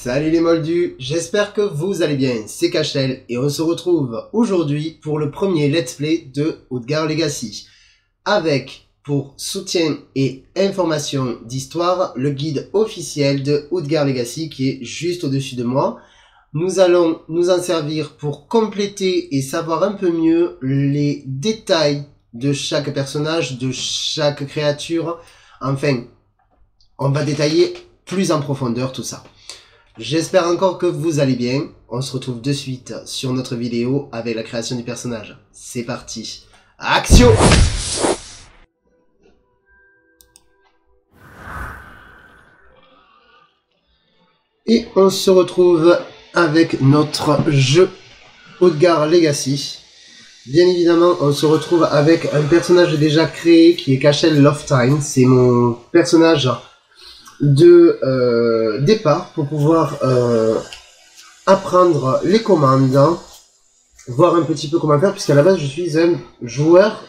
Salut les moldus, j'espère que vous allez bien, c'est Cachel et on se retrouve aujourd'hui pour le premier let's play de Outgard Legacy avec, pour soutien et information d'histoire, le guide officiel de Outgard Legacy qui est juste au-dessus de moi. Nous allons nous en servir pour compléter et savoir un peu mieux les détails de chaque personnage, de chaque créature. Enfin, on va détailler plus en profondeur tout ça. J'espère encore que vous allez bien. On se retrouve de suite sur notre vidéo avec la création du personnage. C'est parti. Action! Et on se retrouve avec notre jeu Outgard Legacy. Bien évidemment, on se retrouve avec un personnage déjà créé qui est Cashel Loftheim. C'est mon personnage de départ pour pouvoir apprendre les commandes, voir un petit peu comment faire, puisqu'à la base je suis un joueur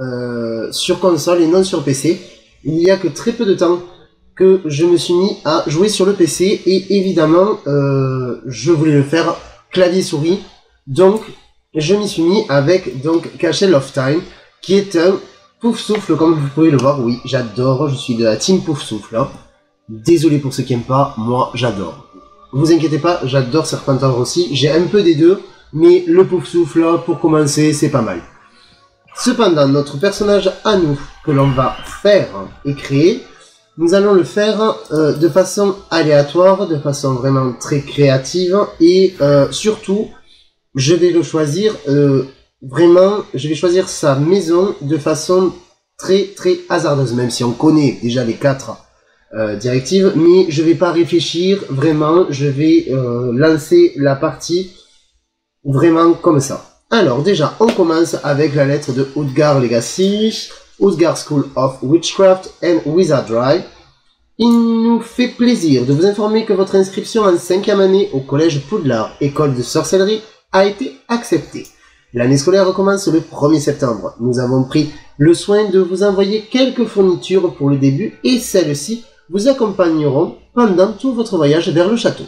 sur console et non sur PC. Il n'y a que très peu de temps que je me suis mis à jouer sur le PC et évidemment je voulais le faire clavier-souris, donc je m'y suis mis avec donc Cashel Loftheim qui est un pouf-souffle comme vous pouvez le voir. Oui, j'adore, je suis de la team pouf-souffle, hein. Désolé pour ceux qui n'aiment pas, moi j'adore. Vous inquiétez pas, j'adore Serpentard aussi, j'ai un peu des deux, mais le pouf-souffle, pour commencer, c'est pas mal. Cependant, notre personnage à nous, que l'on va faire et créer, nous allons le faire de façon aléatoire, de façon vraiment très créative, et surtout, je vais le choisir, vraiment, je vais choisir sa maison de façon très hasardeuse, même si on connaît déjà les 4 directives, mais je vais pas réfléchir, vraiment, je vais lancer la partie vraiment comme ça. Alors déjà, on commence avec la lettre de Outgard Legacy, Outgard School of Witchcraft and Wizardry. Il nous fait plaisir de vous informer que votre inscription en 5e année au collège Poudlard, école de sorcellerie, a été acceptée. L'année scolaire commence le 1er septembre. Nous avons pris le soin de vous envoyer quelques fournitures pour le début et celles-ci vous accompagneront pendant tout votre voyage vers le château.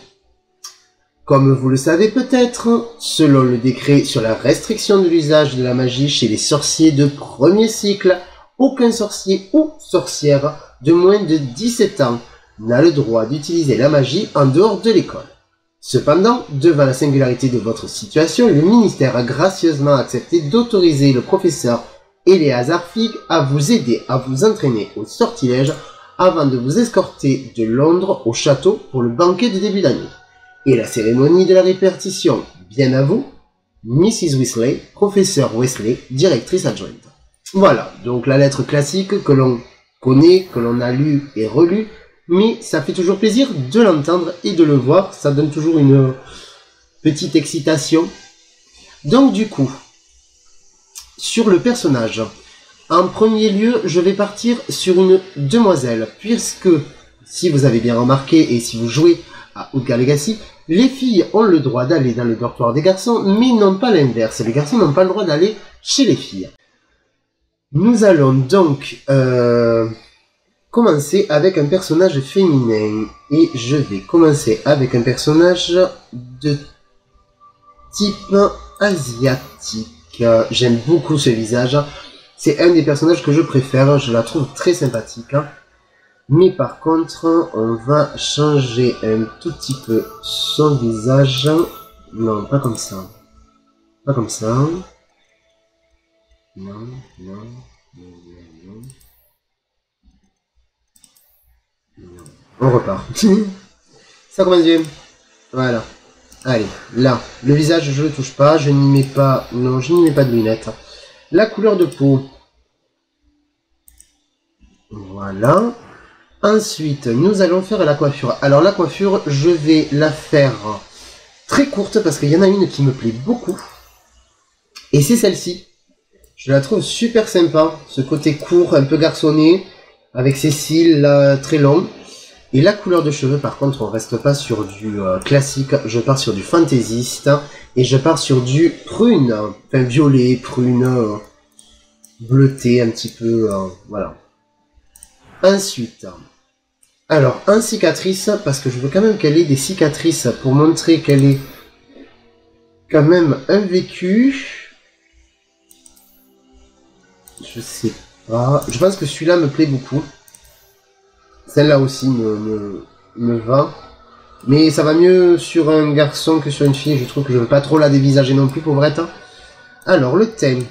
Comme vous le savez peut-être, selon le décret sur la restriction de l'usage de la magie chez les sorciers de premier cycle, aucun sorcier ou sorcière de moins de 17 ans n'a le droit d'utiliser la magie en dehors de l'école. Cependant, devant la singularité de votre situation, le ministère a gracieusement accepté d'autoriser le professeur Eleazar Fig à vous aider à vous entraîner au sortilège avant de vous escorter de Londres au château pour le banquet de début d'année. Et la cérémonie de la répartition, bien à vous, Mrs. Weasley, professeur Weasley, directrice adjointe. Voilà, donc la lettre classique que l'on connaît, que l'on a lu et relu, mais ça fait toujours plaisir de l'entendre et de le voir, ça donne toujours une petite excitation. Donc du coup, sur le personnage, en premier lieu, je vais partir sur une demoiselle, puisque, si vous avez bien remarqué et si vous jouez à Outgard Legacy, les filles ont le droit d'aller dans le dortoir des garçons, mais non pas l'inverse. Les garçons n'ont pas le droit d'aller chez les filles. Nous allons donc commencer avec un personnage féminin, et je vais commencer avec un personnage de type asiatique. J'aime beaucoup ce visage. C'est un des personnages que je préfère, je la trouve très sympathique. Mais par contre, on va changer un tout petit peu son visage. Non, pas comme ça. Pas comme ça. Non. On repart. Ça commence bien. Voilà. Allez, là, le visage, je le touche pas, je n'y mets pas... Non, je n'y mets pas de lunettes. La couleur de peau. Voilà. Ensuite, nous allons faire la coiffure. Alors la coiffure, je vais la faire très courte parce qu'il y en a une qui me plaît beaucoup. Et c'est celle-ci. Je la trouve super sympa. Ce côté court, un peu garçonné, avec ses cils là, très longs. Et la couleur de cheveux, par contre, on reste pas sur du classique. Je pars sur du fantaisiste. Et je pars sur du prune. Enfin, violet, prune, bleuté un petit peu. Voilà. Ensuite, Alors, un cicatrice, parce que je veux quand même qu'elle ait des cicatrices pour montrer qu'elle est quand même un vécu. Je sais pas. Je pense que celui-là me plaît beaucoup. Celle-là aussi me va. Mais ça va mieux sur un garçon que sur une fille. Je trouve que je veux pas trop la dévisager non plus, pauvrette. Alors, le thème.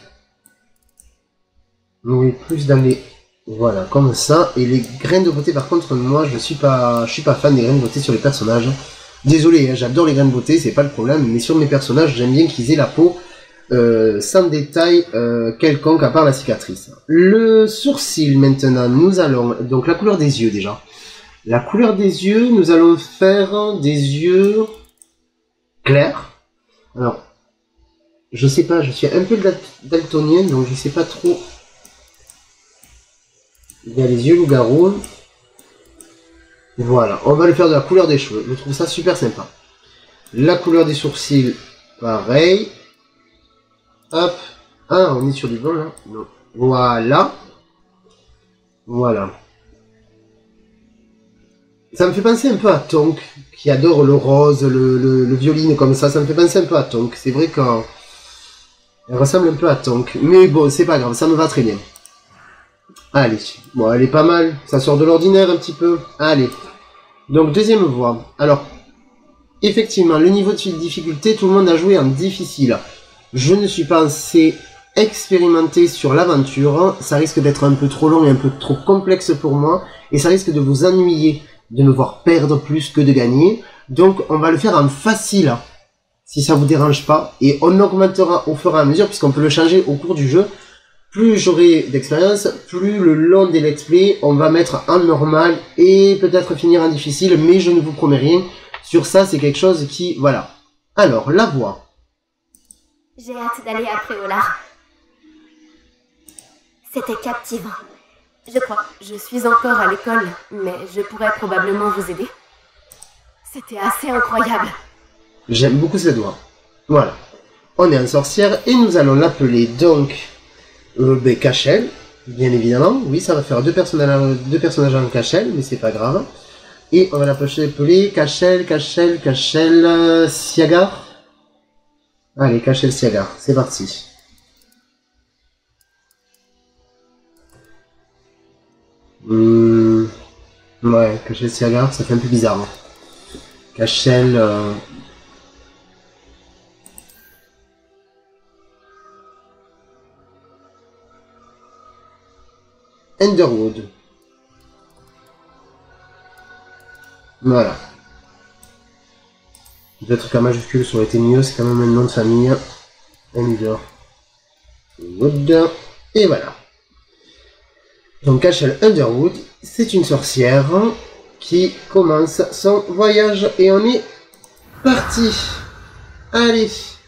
Oui, plus dans les... Voilà, comme ça. Et les grains de beauté, par contre, moi, je suis pas fan des grains de beauté sur les personnages. Désolé, hein, j'adore les grains de beauté, c'est pas le problème. Mais sur mes personnages, j'aime bien qu'ils aient la peau sans détail quelconque à part la cicatrice. Le sourcil, maintenant, nous allons... Donc, la couleur des yeux, déjà. La couleur des yeux, nous allons faire des yeux clairs. Alors, je sais pas, je suis un peu daltonien, donc je sais pas trop... Il y a les yeux loup-garou. Voilà, on va le faire de la couleur des cheveux. Je trouve ça super sympa. La couleur des sourcils, pareil. Hop. Ah, on est sur du bon là. Non. Voilà. Voilà. Ça me fait penser un peu à Tonk, qui adore le rose, le violine comme ça. Ça me fait penser un peu à Tonk. C'est vrai qu'elle ressemble un peu à Tonk. Mais bon, c'est pas grave, ça me va très bien. Allez, bon, elle est pas mal, ça sort de l'ordinaire un petit peu. Allez, donc deuxième voie. Alors, effectivement, le niveau de difficulté, tout le monde a joué en difficile. Je ne suis pas assez expérimenté sur l'aventure, ça risque d'être un peu trop long et un peu trop complexe pour moi, et ça risque de vous ennuyer, de me voir perdre plus que de gagner. Donc, on va le faire en facile, si ça vous dérange pas, et on augmentera au fur et à mesure, puisqu'on peut le changer au cours du jeu. Plus j'aurai d'expérience, plus le long des let's play, on va mettre en normal et peut-être finir en difficile, mais je ne vous promets rien. Sur ça, c'est quelque chose qui... Voilà. Alors, la voix. J'ai hâte d'aller à Préolard. C'était captivant. Je crois, je suis encore à l'école, mais je pourrais probablement vous aider. C'était assez incroyable. J'aime beaucoup cette voix. Voilà. On est en sorcière et nous allons l'appeler donc... Cachel, bien évidemment. Oui, ça va faire deux personnages en Cachel, mais c'est pas grave. Et on va l'appeler Cachel, Siagar. Allez, Cachel Siagar, c'est parti. Ouais, Cachel Siagar, ça fait un peu bizarre. Hein. Cachel... Underwood. Voilà. Peut-être qu'en majuscule ça aurait été mieux, c'est quand même un nom de famille. Underwood. Et voilà. Donc Cachel Underwood, c'est une sorcière qui commence son voyage et on est parti. Allez.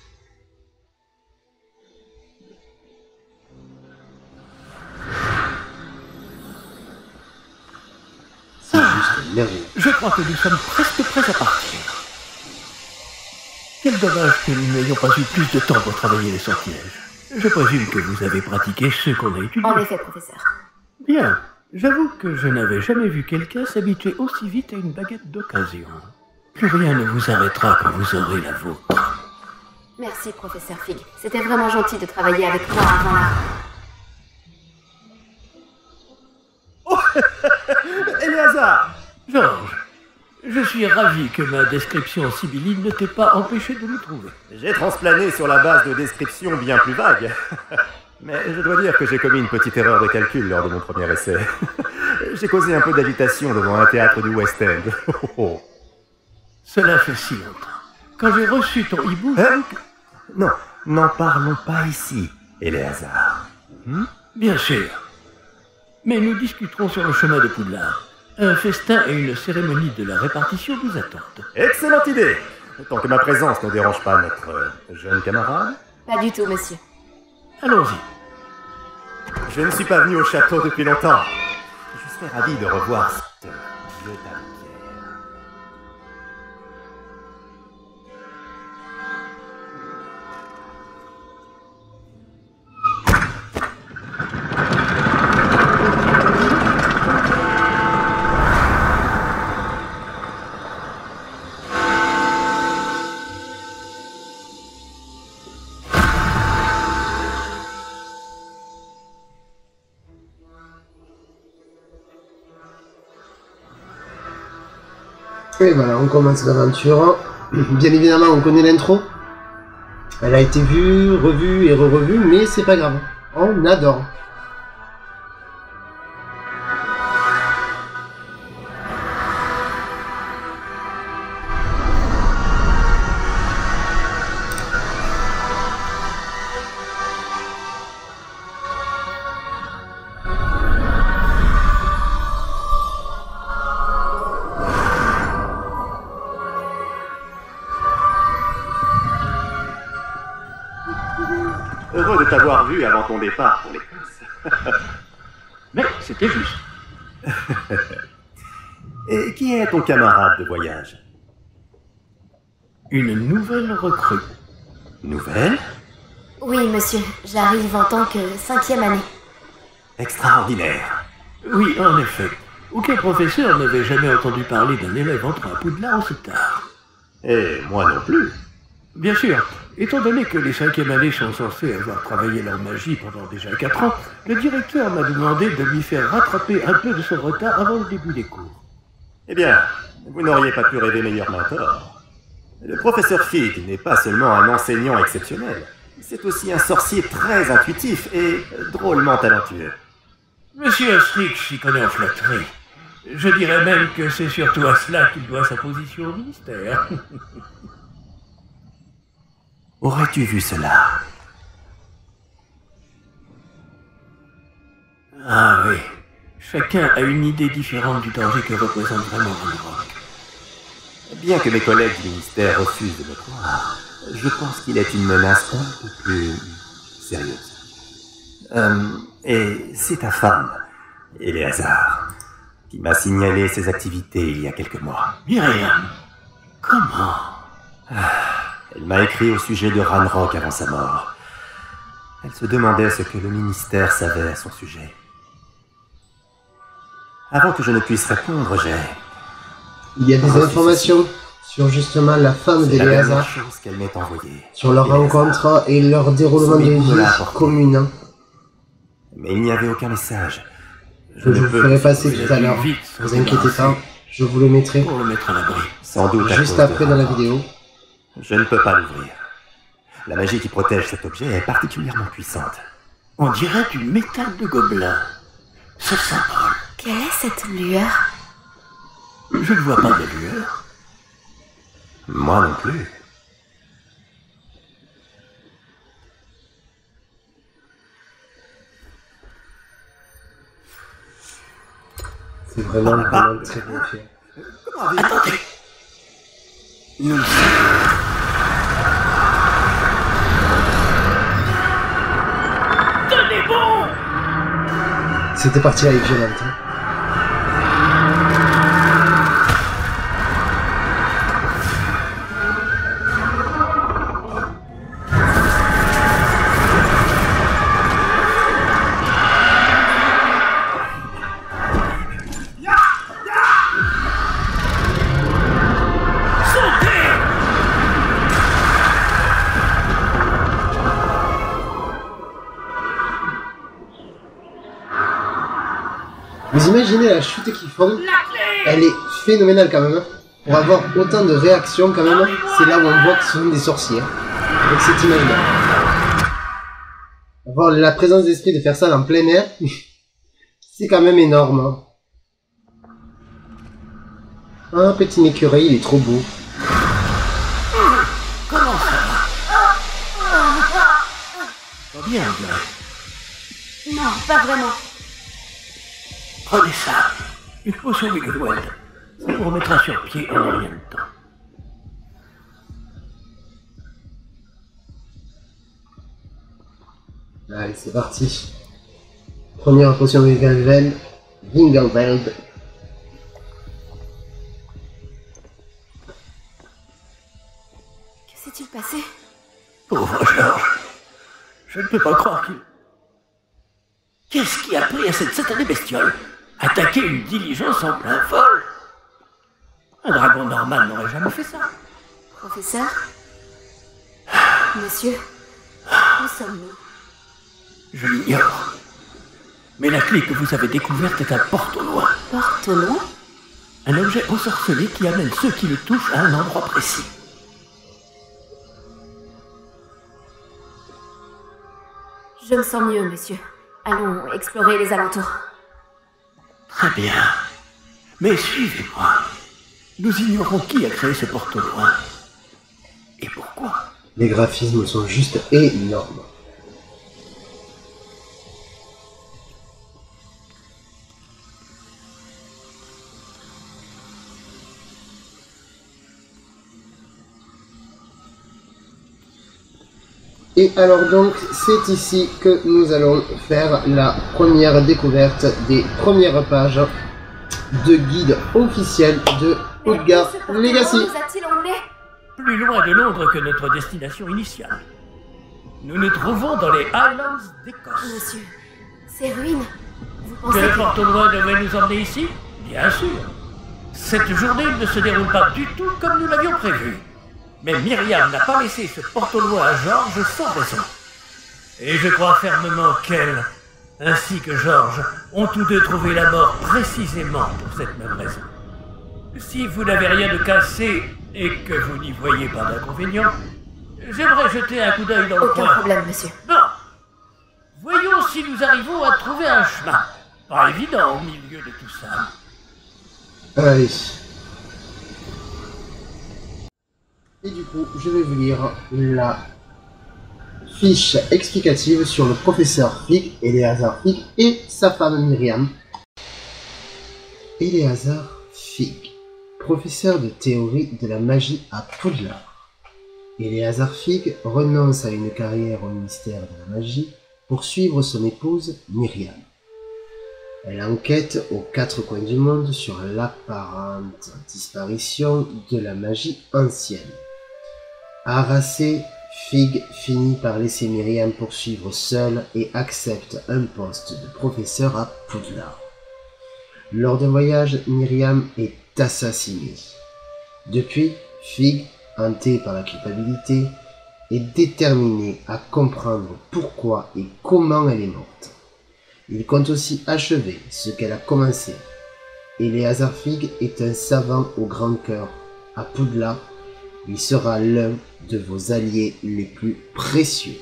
Je crois que nous sommes presque prêts à partir. Quel dommage que nous n'ayons pas eu plus de temps pour travailler les sortilèges. Je présume que vous avez pratiqué ceux qu'on a étudiés. En effet, professeur. Bien. J'avoue que je n'avais jamais vu quelqu'un s'habituer aussi vite à une baguette d'occasion. Plus rien ne vous arrêtera quand vous aurez la vôtre. Merci, professeur Fig. C'était vraiment gentil de travailler avec moi avant la... Oh Éléazar! Georges, je suis ravi que ma description sibylline ne t'ait pas empêché de nous trouver. J'ai transplané sur la base de descriptions bien plus vagues. Mais je dois dire que j'ai commis une petite erreur de calcul lors de mon premier essai. J'ai causé un peu d'agitation devant un théâtre du West End. Cela fait si longtemps. Quand j'ai reçu ton hibou... Non, n'en parlons pas ici, Éléazar. Bien sûr. Mais nous discuterons sur le chemin de Poudlard. Un festin et une cérémonie de la répartition vous attendent. Excellente idée! Tant que ma présence ne dérange pas notre jeune camarade. Pas du tout, monsieur. Allons-y. Je ne suis pas venu au château depuis longtemps. Je serais ravi de revoir cette vieille dame. Et voilà, on commence l'aventure. Bien évidemment, on connaît l'intro. Elle a été vue, revue et re-revue, mais c'est pas grave. On adore. Heureux de t'avoir vu avant ton départ pour l'Écosse. Mais c'était juste. Et qui est ton camarade de voyage? Une nouvelle recrue. Nouvelle? Oui, monsieur, j'arrive en tant que 5e année. Extraordinaire. Oui, en effet. Aucun professeur n'avait jamais entendu parler d'un élève entrant à Poudlard aussi tard. Et moi non plus. Bien sûr, étant donné que les 5e années sont censées avoir travaillé leur magie pendant déjà 4 ans, le directeur m'a demandé de lui faire rattraper un peu de son retard avant le début des cours. Eh bien, vous n'auriez pas pu rêver meilleur mentor. Le professeur Fig n'est pas seulement un enseignant exceptionnel, c'est aussi un sorcier très intuitif et drôlement talentueux. Monsieur Asterix s'y connaît en flatterie. Je dirais même que c'est surtout à cela qu'il doit sa position au ministère. Aurais-tu vu cela? Ah oui, chacun a une idée différente du danger que représente vraiment Ranrock. Bien que mes collègues du ministère refusent de me croire, je pense qu'il est une menace un peu plus sérieuse. Et c'est ta femme, Éléazar, qui m'a signalé ses activités il y a quelques mois. Myriam, comment? Elle m'a écrit au sujet de Ranrock avant sa mort. Elle se demandait ce que le ministère savait à son sujet. Avant que je ne puisse répondre, Il y a des informations sur justement la femme c'est la dernière d'Éléazar, chose qu'elle m'ait envoyée. sur leur Éléazar. rencontre et leur déroulement de Soumis me l'a vie apporté. commune. Mais il n'y avait aucun message. Que je ne vous peux ferai passer vous tout à avez l'heure. vite Ne vous se inquiétez pas, débarrasser. je vous le mettrai Pour le mettre à l'abri. Sans doute à juste cause de après dans la Ranrock. vidéo. Je ne peux pas l'ouvrir. La magie qui protège cet objet est particulièrement puissante. On dirait du métal de gobelin. Ce symbole. Quelle est cette lueur? Je ne vois pas de lueur. Moi non plus. C'est vraiment très bien fait. Attendez. Nous Tenez bon. C'était parti avec violente. Hein. Vous imaginez la chute qu'ils font? Elle est phénoménale quand même. Hein. Pour avoir autant de réactions quand même, c'est là où on voit que ce sont des sorciers. Hein. Avec cette image-là. Avoir la présence d'esprit de faire ça en plein air, c'est quand même énorme. Hein. Un petit écureuil, il est trop beau. Comment ça va? Pas bien, là. Non, pas vraiment. Prenez ça. Une potion Wiggleweld. Ça vous remettra sur pied en rien de temps. Allez, c'est parti. Première potion de Wiggleweld. Que s'est-il passé? Pauvre Georges. Je ne peux pas croire qu'il... Qu'est-ce qui a pris à cette satanée bestiole? Attaquer une diligence en plein vol? Un dragon normal n'aurait jamais fait ça. Professeur? Monsieur? Où sommes-nous? Je l'ignore. Mais la clé que vous avez découverte est un porte au loin. Porte au loin? Un objet ensorcelé qui amène ceux qui le touchent à un endroit précis. Je me sens mieux, monsieur. Allons explorer les alentours. Très bien. Mais suivez-moi. Nous ignorons qui a créé ce porte-loin. Et pourquoi? Les graphismes sont juste énormes. Et alors donc, c'est ici que nous allons faire la première découverte des premières pages de guide officiel de Utgard Legacy. Où nous a-t-il emmenés? Plus loin de Londres que notre destination initiale. Nous nous trouvons dans les Highlands d'Écosse. Monsieur, ces ruines, vous Que pensez le que... porte-loin devait nous emmener ici? Bien sûr. Cette journée ne se déroule pas du tout comme nous l'avions prévu. Mais Myriam n'a pas laissé ce porte-loin à George sans raison. Et je crois fermement qu'elle, ainsi que George, ont tous deux trouvé la mort précisément pour cette même raison. Si vous n'avez rien de cassé et que vous n'y voyez pas d'inconvénient, j'aimerais jeter un coup d'œil dans le Aucun coin. problème, monsieur. Bon. Voyons si nous arrivons à trouver un chemin. Pas évident au milieu de tout ça. Allez. Et du coup, je vais vous lire la fiche explicative sur le professeur Fig, Eleazar Fig, et sa femme Myriam. Eleazar Fig, professeur de théorie de la magie à Poudlard. Eleazar Fig renonce à une carrière au ministère de la magie pour suivre son épouse Myriam. Elle enquête aux quatre coins du monde sur l'apparente disparition de la magie ancienne. Harassé, Fig finit par laisser Myriam poursuivre seule et accepte un poste de professeur à Poudlard. Lors d'un voyage, Myriam est assassinée. Depuis, Fig, hanté par la culpabilité, est déterminé à comprendre pourquoi et comment elle est morte. Il compte aussi achever ce qu'elle a commencé. Eleazar Fig est un savant au grand cœur. À Poudlard, il sera l'un de vos alliés les plus précieux.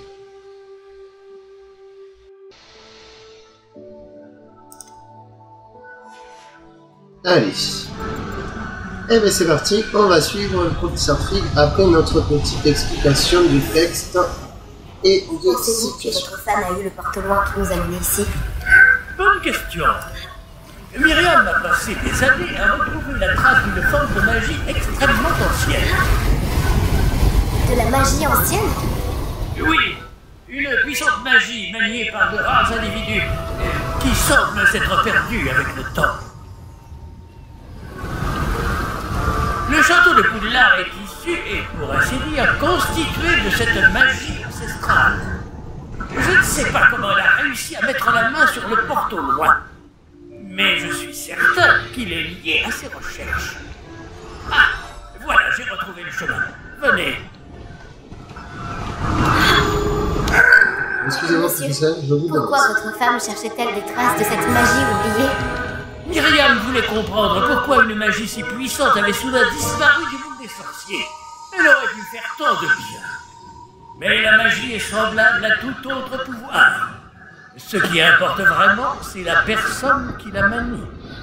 Allez. Eh bien c'est parti, on va suivre le professeur Fig après notre petite explication du texte et de Pensez-vous que situation. votre femme a eu le porte-loin qui nous a menés ici? Bonne question. Myriam a passé des années à retrouver la trace d'une forme de magie extrêmement ancienne. De la magie ancienne? Oui, une puissante magie maniée par de rares individus qui semble s'être perdue avec le temps. Le château de Poudlard est issu et, pour ainsi dire, constitué de cette magie ancestrale. Je ne sais pas comment elle a réussi à mettre la main sur le porte-au-loin, mais je suis certain qu'il est lié à ses recherches. Ah, voilà, j'ai retrouvé le chemin. Venez. Excusez-moi professeur, je vous Pourquoi demande. votre femme cherchait-elle des traces de cette magie oubliée? Myriam voulait comprendre pourquoi une magie si puissante avait soudain disparu du monde des sorciers. Elle aurait pu faire tant de bien. Mais la magie est semblable à tout autre pouvoir. Ce qui importe vraiment, c'est la personne qui la manie.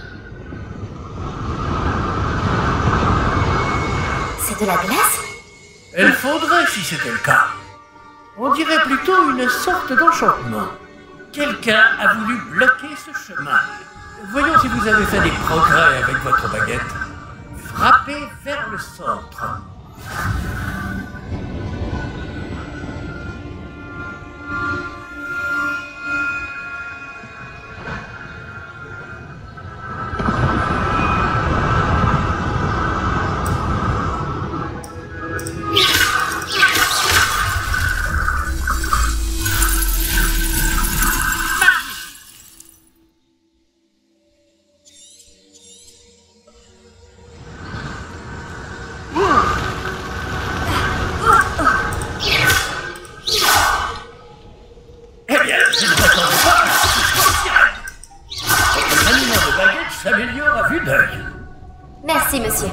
C'est de la glace? Elle fondrait si c'était le cas. On dirait plutôt une sorte d'enchantement. Quelqu'un a voulu bloquer ce chemin. Voyons si vous avez fait des progrès avec votre baguette. Frappez vers le centre. Eh bien, je ne m'attendais pas à ce que je direct. Votre maniement de baguette s'améliore à vue d'œil. Merci, monsieur.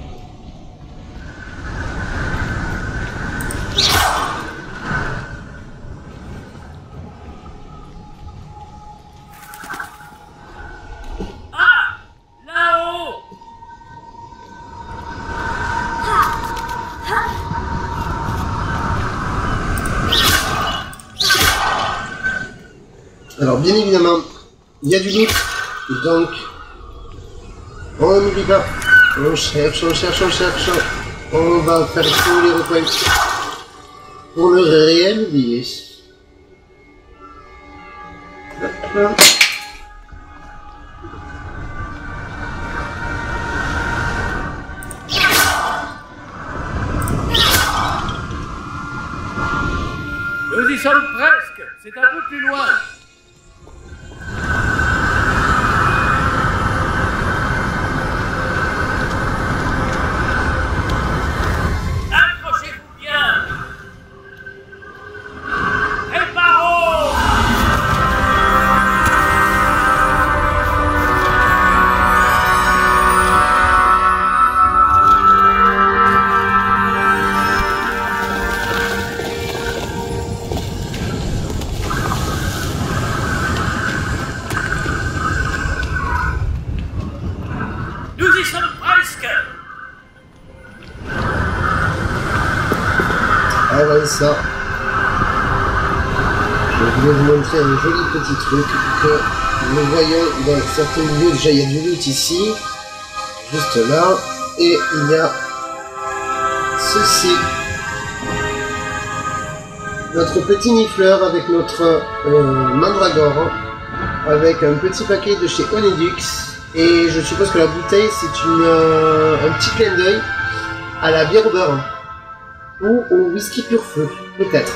Là-haut! Alors, bien évidemment, il y a du loot, donc on n'oublie pas, on cherche, on va faire tous les recoins pour ne rien oublier. Hop là. Nous y sommes presque. C'est un peu plus loin. Accrochez-vous bien. Préparons. Nous y sommes presque. Avant ça, je voulais vous montrer un joli petit truc que nous voyons dans certains milieux. Déjà, il y a du loot ici, juste là, et il y a ceci. Notre petit nifleur avec notre mandragore, avec un petit paquet de chez Onedux, et je suppose que la bouteille c'est un petit clin d'œil à la bière au beurre. Ou au whisky pur feu, peut-être.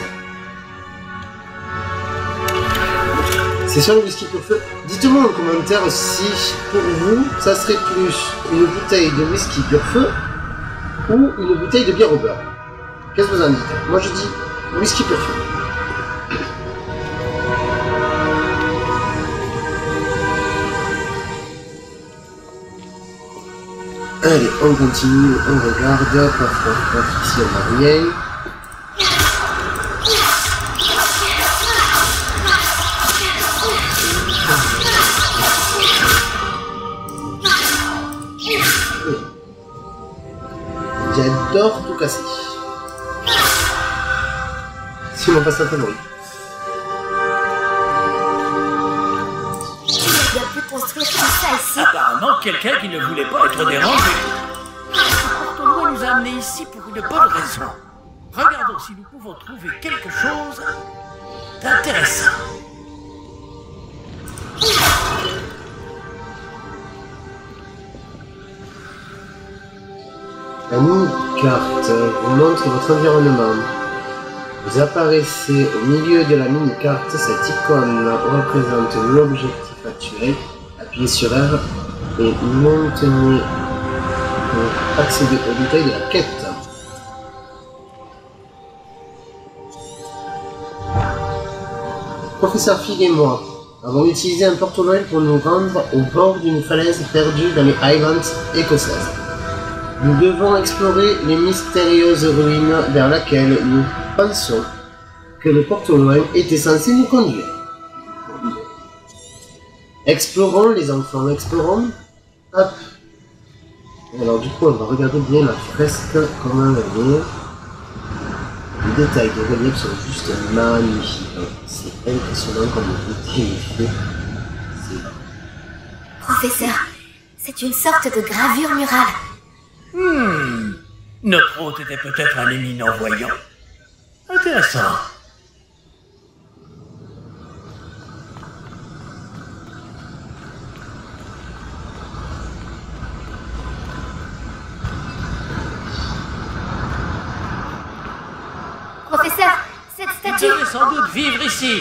C'est sur le whisky pur feu. Dites-moi en commentaire si, pour vous, ça serait plus une bouteille de whisky pur feu ou une bouteille de bière au beurre. Qu'est-ce que vous en dites? Moi je dis whisky pur feu. Allez, on continue, on regarde, paf, ici on n'a rien. J'adore tout casser. C'est mon passe-temps favori. Il a bien pu construire tout ça ici. Apparemment, quelqu'un qui ne voulait pas être dérangé. Ce porte-loin nous a amenés ici pour une bonne raison. Regardons si nous pouvons trouver quelque chose d'intéressant. La mini-carte vous montre votre environnement. Vous apparaissez au milieu de la mini-carte. Cette icône représente l'objectif actuel. Appuyez sur R et maintenez pour accéder au détail de la quête. Professeur Fig et moi avons utilisé un porte-loin pour nous rendre au bord d'une falaise perdue dans les Highlands écossaises. Nous devons explorer les mystérieuses ruines vers lesquelles nous pensons que le porte-loin était censé nous conduire. Explorons les enfants, explorons. Hop. Alors du coup on va regarder bien la fresque, comment elle est. Les détails des reliefs sont juste magnifiques. C'est impressionnant comme le détail est fait. Professeur, c'est une sorte de gravure murale. Notre hôte était peut-être un éminent voyant. Intéressant. Professeur, cette Vous statue... devez sans doute vivre ici.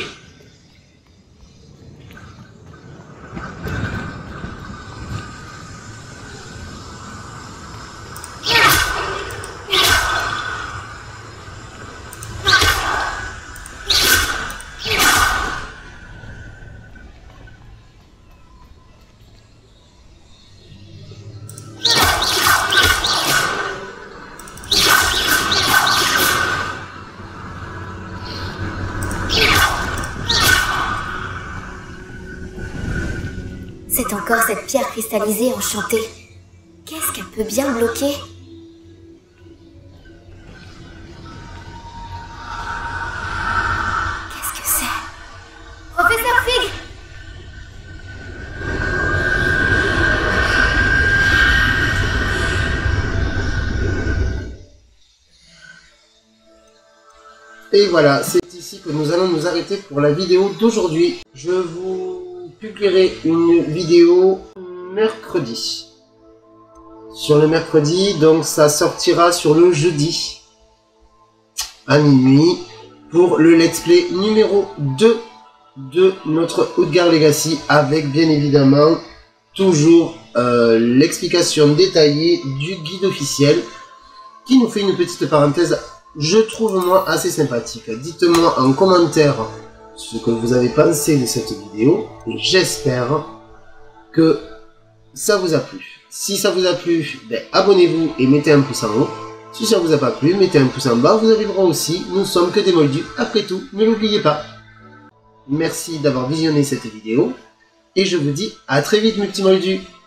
C'est encore cette pierre cristallisée enchantée. Qu'est-ce qu'elle peut bien bloquer? Qu'est-ce que c'est? Professeur Fig! Et voilà, c'est ici que nous allons nous arrêter pour la vidéo d'aujourd'hui. Je vous publierai une vidéo mercredi. Sur le mercredi, donc ça sortira sur le jeudi à minuit pour le let's play numéro 2 de notre Outgard Legacy avec bien évidemment toujours l'explication détaillée du guide officiel qui nous fait une petite parenthèse, je trouve moi assez sympathique. Dites-moi en commentaire ce que vous avez pensé de cette vidéo et j'espère que ça vous a plu. Si ça vous a plu, ben, abonnez-vous et mettez un pouce en haut. Si ça vous a pas plu, mettez un pouce en bas, vous avez le droit aussi. Nous sommes que des moldus, après tout, ne l'oubliez pas. Merci d'avoir visionné cette vidéo et je vous dis à très vite, multimoldus.